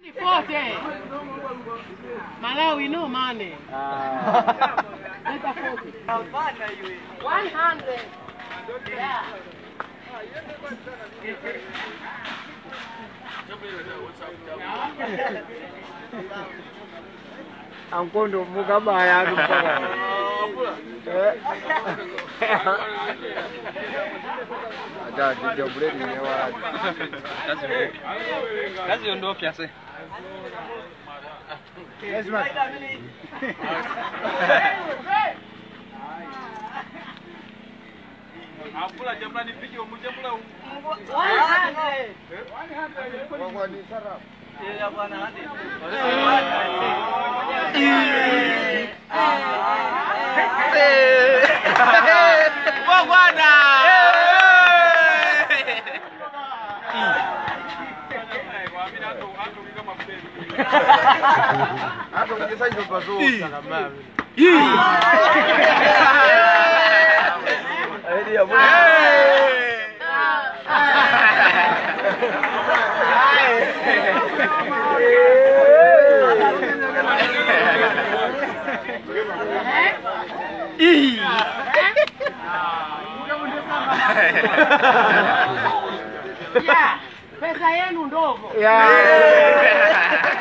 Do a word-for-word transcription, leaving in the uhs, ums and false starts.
forty. Malawi no money. Ah. Better forty. One hundred. Yeah. Angkondo mukabaya mpaka. Ada dribbled ni wa. Kazi ondoke ase. Yes man. Apula jamani pigi omujamula. one hundred. Kwa ni sarafu. Ya bwana hadi. Wa bwana. Hapo ungesaidia pazo sana mama. Aidi ya bwana. Yeah, pesa yenu ndogo. Yeah.